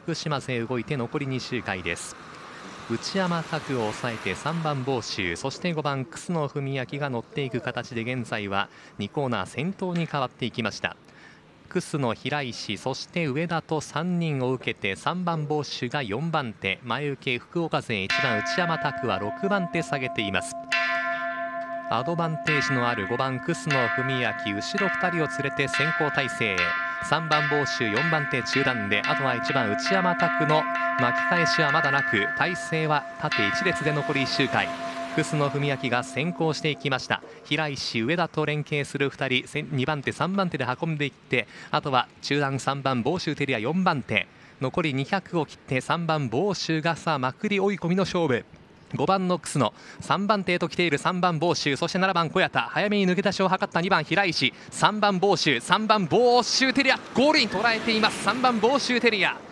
福島勢動いて残り2周回です。内山拓を抑えて3番房州、そして5番楠野文明が乗っていく形で現在は2コーナー先頭に変わっていきました。楠野、平石、そして上田と3人を受けて3番房州が4番手、前受け福岡勢1番内山拓は6番手下げています。アドバンテージのある5番楠野文明、後ろ2人を連れて先行体制、3番房州4番手中段で、あとは1番内山拓の巻き返しはまだなく、体勢は縦1列で残り1周回。楠野文明が先行していきました。平石、上田と連携する2人、2番手3番手で運んでいって、あとは中段3番房州照屋4番手、残り200を切って3番房州がさあまくり追い込みの勝負。5番の楠野、3番手へと来ている3番房州、そして7番小谷田、早めに抜け出しを図った2番平石、3番房州、3番房州照屋、ゴールイン捉えています。3番房州照屋。